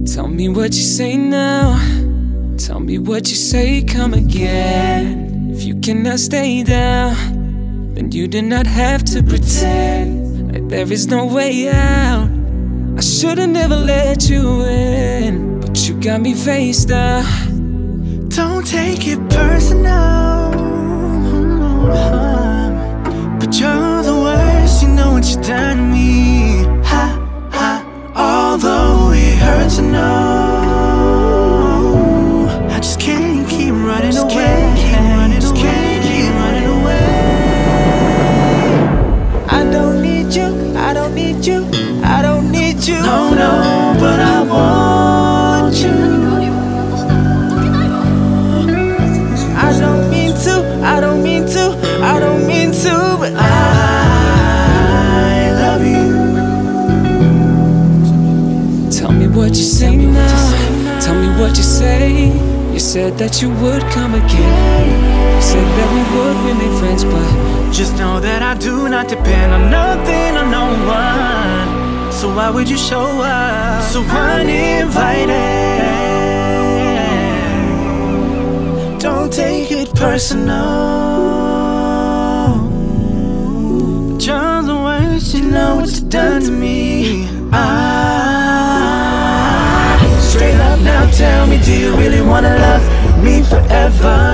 Tell me what you say now. Tell me what you say, come again. If you cannot stay down, then you do not have to pretend like there is no way out. I should've never let you in, but you got me faced up. Don't take it personal, but you're the worst, you know what you done to me. Ha, ha, although it hurts to know, I just can't keep running away. Just can't keep running away. I don't need you, I don't need you, I don't need you. No, no, but I want you. I don't mean to, I don't mean to, I don't mean to, but I love you. Tell me what you say now. Tell me what you say. You said that you would come again. You said that we would remain friends, but just know that I do not depend on nothing or no one. So why would you show up so uninvited? Don't take it personal, but you're the worst, you know what you've done to me. Straight up now, tell me, do you really wanna love me forever?